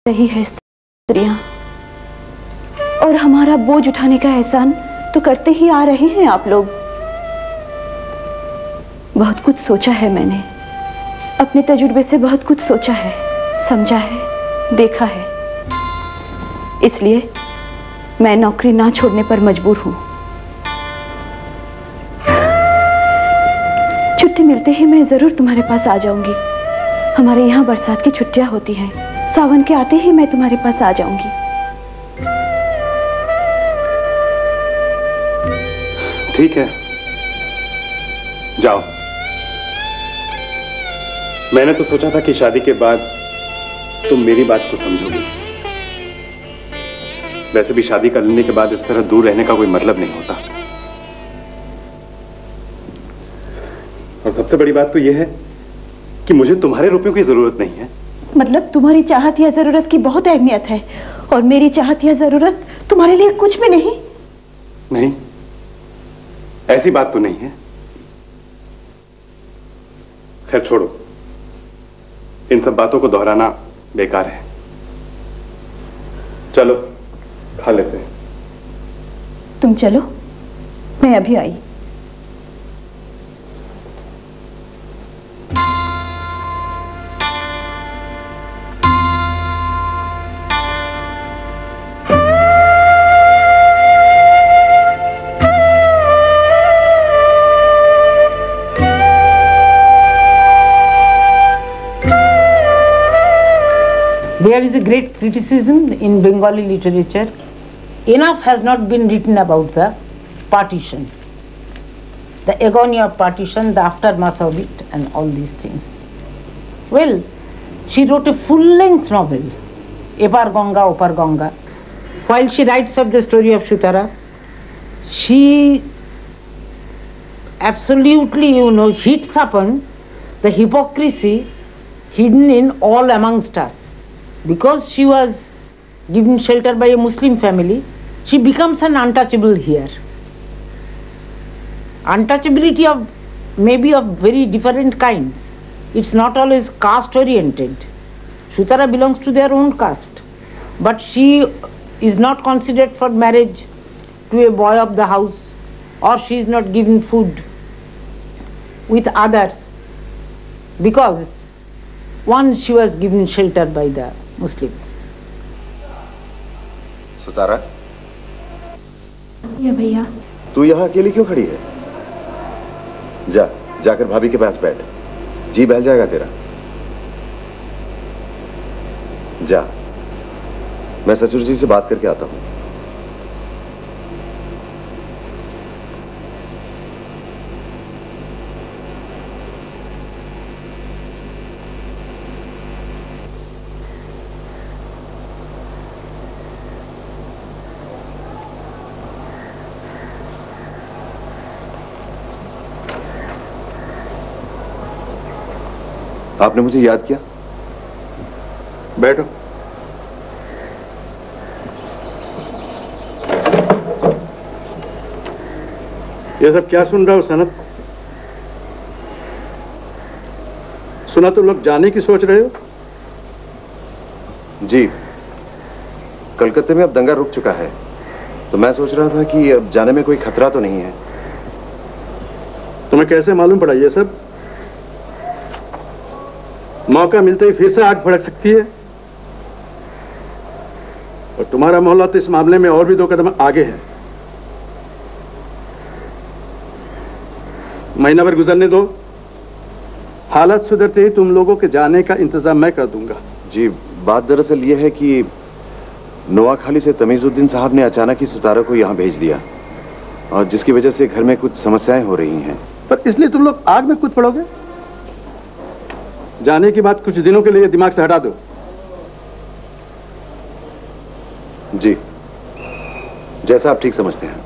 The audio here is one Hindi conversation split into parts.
रही है स्त्रियां, और हमारा बोझ उठाने का एहसान तो करते ही आ रहे हैं आप लोग। बहुत कुछ सोचा है मैंने, अपने तजुर्बे से बहुत कुछ सोचा है, समझा है, देखा है। इसलिए मैं नौकरी ना छोड़ने पर मजबूर हूं। छुट्टी मिलते ही मैं जरूर तुम्हारे पास आ जाऊंगी। हमारे यहाँ बरसात की छुट्टियां होती हैं, सावन के आते ही मैं तुम्हारे पास आ जाऊंगी। ठीक है, जाओ। मैंने तो सोचा था कि शादी के बाद तुम मेरी बात को समझोगी। वैसे भी शादी कर लेने के बाद इस तरह दूर रहने का कोई मतलब नहीं होता। और सबसे बड़ी बात तो यह है कि मुझे तुम्हारे रुपयों की जरूरत नहीं है। मतलब तुम्हारी चाहत या जरूरत की बहुत अहमियत है, और मेरी चाहत या जरूरत तुम्हारे लिए कुछ भी नहीं? नहीं, ऐसी बात तो नहीं है। खैर छोड़ो, इन सब बातों को दोहराना बेकार है। चलो खा लेते हैं। तुम चलो, मैं अभी आई। There is a great criticism in Bengali literature. Enough has not been written about the partition, the agony of partition, the aftermath of it, and all these things. Well, she wrote a full-length novel, Epar Ganga, Opar Ganga. While she writes of the story of Sutara, she absolutely, hits upon the hypocrisy hidden in all amongst us. Because she was given shelter by a Muslim family, she becomes an untouchable here. Untouchability maybe of very different kinds. It's not always caste oriented. Sutara belongs to their own caste, but she is not considered for marriage to a boy of the house, or she is not given food with others because once she was given shelter by the Muslims. Sutara, ये भैया, तू यहाँ अकेली क्यों खड़ी है? जाकर भाभी के पास बैठ, जी बहल जाएगा तेरा। जा, मैं ससुर जी से बात करके आता हूँ। आपने मुझे याद किया? बैठो। ये सब क्या सुन रहा हो सनत? सुना तुम लोग जाने की सोच रहे हो? जी, कलकत्ते में अब दंगा रुक चुका है, तो मैं सोच रहा था कि अब जाने में कोई खतरा तो नहीं है। तुम्हें कैसे मालूम पड़ा ये सब? मौका मिलते ही फिर से आग भड़क सकती है, और तुम्हारा मोहल्ला तो इस मामले में और भी 2 कदम आगे है। महीना भर गुजरने दो, हालत सुधरते ही तुम लोगों के जाने का इंतजाम मैं कर दूंगा। जी, बात दरअसल ये है कि नोआखाली से तमीजुद्दीन साहब ने अचानक ही सुतारा को यहाँ भेज दिया, और जिसकी वजह से घर में कुछ समस्याएं हो रही हैं। पर इसलिए तुम लोग आग में कूद पड़ोगे? जाने की बात कुछ दिनों के लिए दिमाग से हटा दो। जी, जैसा आप ठीक समझते हैं।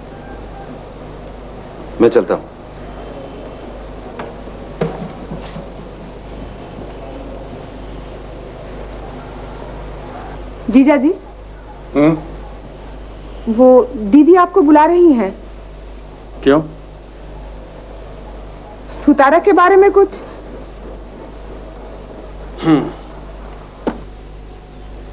मैं चलता हूं। जीजा जी, वो दीदी आपको बुला रही हैं। क्यों? सुतारा के बारे में कुछ?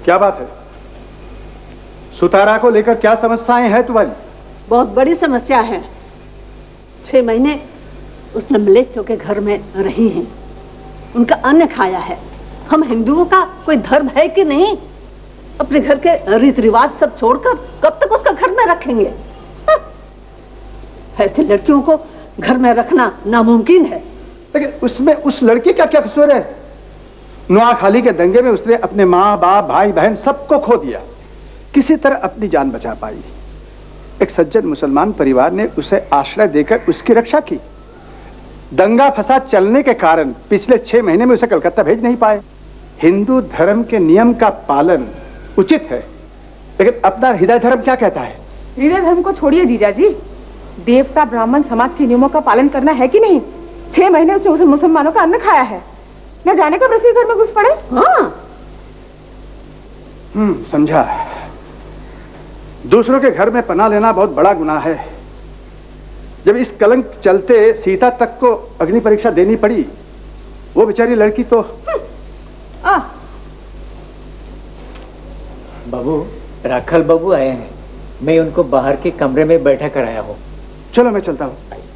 क्या बात है? सुतारा को लेकर क्या समस्याएं हैं तुम्हारी? बहुत बड़ी समस्या है। 6 महीने उसने मलेच्छों के घर में रही हैं, उनका अन्न खाया है। हम हिंदुओं का कोई धर्म है कि नहीं? अपने घर के रीति रिवाज सब छोड़कर कब तक उसका घर में रखेंगे? ऐसे लड़कियों को घर में रखना नामुमकिन है। लेकिन उसमें उस लड़की का क्या कसूर है? नोआखाली के दंगे में उसने अपने माँ बाप भाई बहन सबको खो दिया, किसी तरह अपनी जान बचा पाई। एक सज्जन मुसलमान परिवार ने उसे आश्रय देकर उसकी रक्षा की। दंगा फसाद चलने के कारण पिछले 6 महीने में उसे कलकत्ता भेज नहीं पाए। हिंदू धर्म के नियम का पालन उचित है, लेकिन अपना हृदय धर्म क्या कहता है? हृदय धर्म को छोड़िए जीजा जी, देवता ब्राह्मण समाज के नियमों का पालन करना है कि नहीं? 6 महीने उसने मुसलमानों का अन्न खाया है, न जाने कब रसी घर में घुस पड़े। हाँ। समझा। दूसरों के घर में पनाह लेना बहुत बड़ा गुनाह है। जब इस कलंक चलते सीता तक को अग्नि परीक्षा देनी पड़ी, वो बेचारी लड़की तो। बाबू, राखल बाबू आए हैं, मैं उनको बाहर के कमरे में बैठा कराया हूँ। चलो मैं चलता हूँ।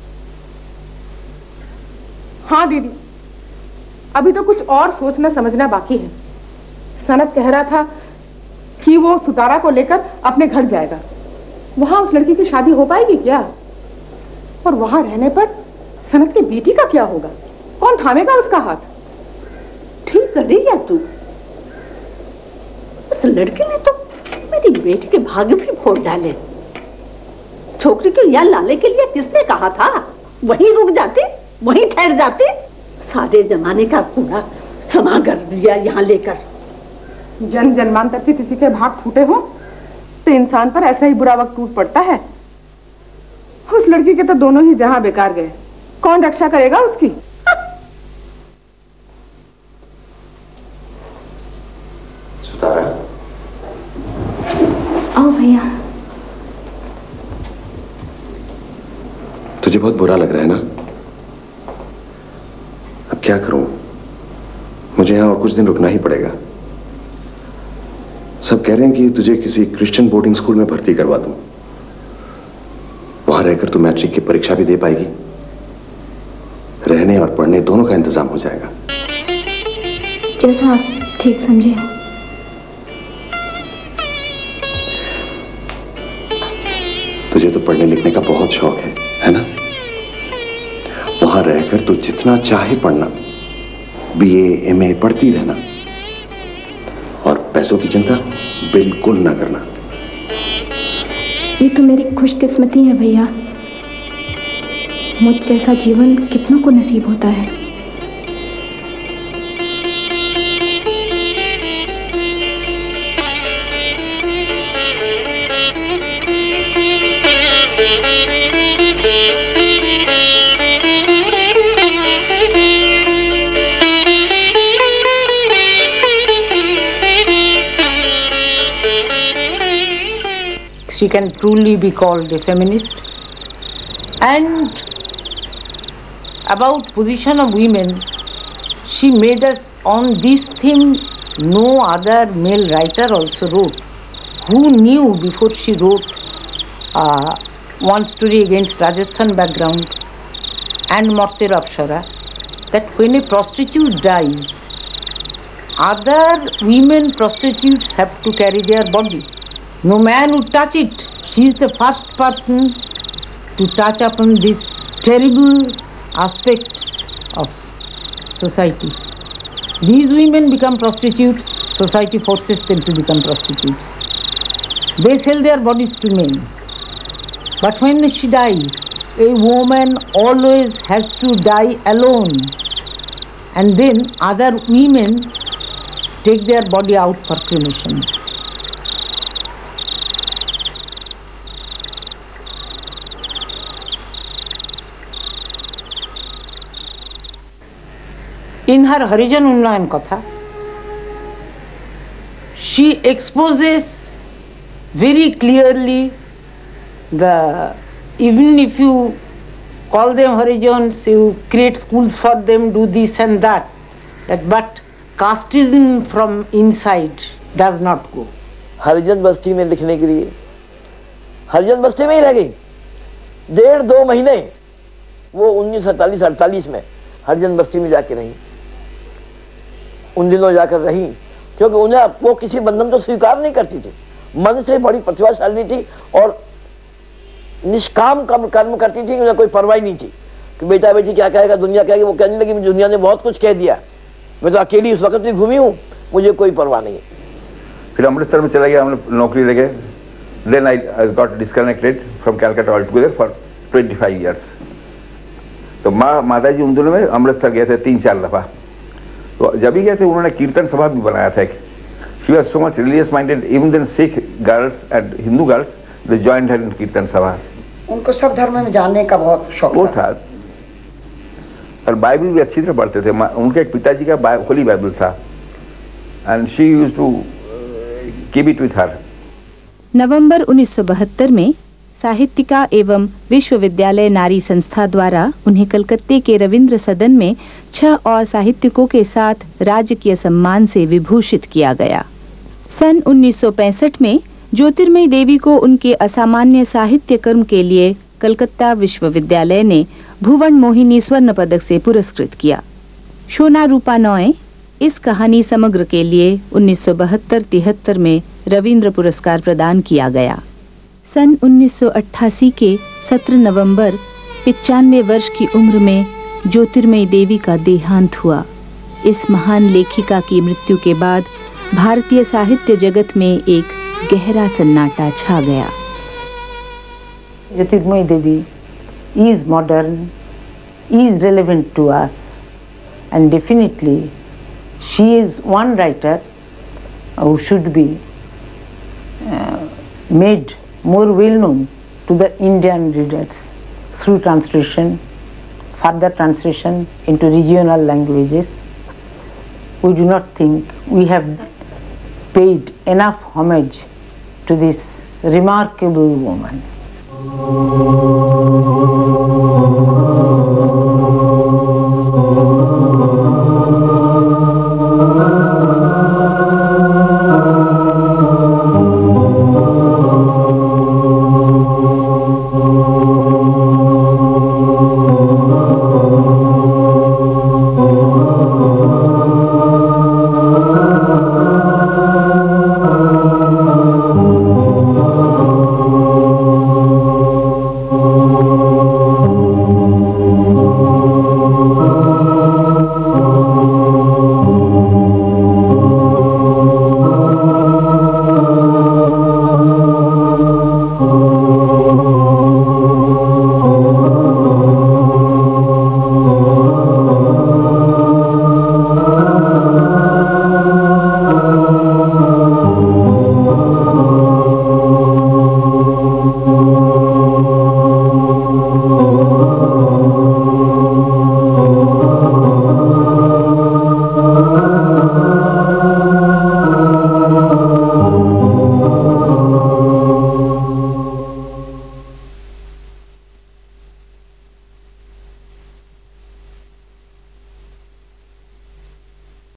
हाँ दीदी, अभी तो कुछ और सोचना समझना बाकी है। सनत कह रहा था कि वो सुतारा को लेकर अपने घर जाएगा। वहां उस लड़की की शादी हो पाएगी क्या? और वहां रहने पर सनत की बेटी का क्या होगा? कौन थामेगा उसका हाथ? ठीक कर रही है तू। उस लड़की ने तो मेरी बेटी के भाग्य भी फोड़ डाले। छोकरी को यहाँ लाने के लिए किसने कहा था? वहीं रुक जाती, वहीं ठहर जाती। सादे जमाने का कूड़ा समा कर दिया यहाँ लेकर। जन्म जन्मांतर से किसी के भाग फूटे हो तो इंसान पर ऐसा ही बुरा वक्त टूट पड़ता है। उस लड़की के तो दोनों ही जहां बेकार गए, कौन रक्षा करेगा उसकी? सुतारा, आओ भैया। तुझे बहुत बुरा लग रहा है ना? अब क्या करूं, मुझे यहां और कुछ दिन रुकना ही पड़ेगा। सब कह रहे हैं कि तुझे किसी क्रिश्चियन बोर्डिंग स्कूल में भर्ती करवा दूं। वहां रहकर तू मैट्रिक की परीक्षा भी दे पाएगी, रहने और पढ़ने दोनों का इंतजाम हो जाएगा। जैसा आप ठीक समझे। तुझे तो पढ़ने लिखने का बहुत शौक है ना? वहां रहकर तू जितना चाहे पढ़ना, BA MA पढ़ती रहना, और पैसों की चिंता बिल्कुल ना करना। ये तो मेरी खुशकिस्मती है भैया। मुझ जैसा जीवन कितनों को नसीब होता है। She can truly be called a feminist. And about position of women, she made us on this theme. No other male writer also wrote. Who knew before she wrote one story against Rajasthan background and Morter Apsara, that when a prostitute dies, other women prostitutes have to carry their body. No man would touch it. She is the first person to touch upon this terrible aspect of society. These women become prostitutes, society forces them to become prostitutes. They sell their bodies to men. But when she dies, a woman always has to die alone. And then other women take their body out for cremation. In her Harijan Unnayan Katha, she exposes very clearly even if you call them Harijans, you create schools for them, do this and that, but casteism from inside does not go. हरिजन बस्ती में लिखने के लिए हरिजन बस्ती में ही रह गई 1.5-2 महीने। वो 1948-48 में हरिजन बस्ती में जाके रही, उन दिनों जाकर रही, क्योंकि उन्हें वो किसी बंधन को स्वीकार नहीं करती थी, मन से बड़ी प्रतिभाशाली थी और निष्काम कर्म करती थी, उन्हें कोई परवाह नहीं थी कि बेटा बेटी क्या कहेगा, दुनिया कहेगी। वो कहने लगी दुनिया ने बहुत कुछ कह दिया, मैं तो अकेली उस वक्त भी घूमी हूँ, मुझे कोई परवाह नहीं है। फिर अमृतसर में चला गया, हमने नौकरी लगे। Then I got disconnected from Calcutta all together for 25 years। तो माता जी उन दिनों में अमृतसर गए थे 3-4 दफा। तो जब भी गए थे उन्होंने कीर्तन सभा भी बनाया था। She was so much religious minded, even then Sikh girls and Hindu girls they joined her in kirtan sabha. उनको सब धर्म में जानने का बहुत शौक वो था और बाइबल भी अच्छी तरह पढ़ते थे। उनके एक पिताजी का होली बाइबल था and she used to keep it with her. नवंबर 1972 में साहित्यिका एवं विश्वविद्यालय नारी संस्था द्वारा उन्हें कलकत्ते के रविंद्र सदन में 6 और साहित्यिकों के साथ राजकीय सम्मान से विभूषित किया गया। सन 1965 में ज्योतिर्मयी देवी को उनके असामान्य साहित्य कर्म के लिए कलकत्ता विश्वविद्यालय ने भुवन मोहिनी स्वर्ण पदक से पुरस्कृत किया। शोना रूपा नॉय इस कहानी समग्र के लिए 1972-73 में रविंद्र पुरस्कार प्रदान किया गया। सन 1988 के 17 नवंबर 95 वर्ष की उम्र में ज्योतिर्मयी देवी का देहांत हुआ। इस महान लेखिका की मृत्यु के बाद भारतीय साहित्य जगत में एक गहरा सन्नाटा छा गया। Jyotirmoyee Devi is modern, is relevant to us, and definitely she is one writer who should be made more well known to the Indian readers through translation, further translation into regional languages. We do not think we have paid enough homage to this remarkable woman.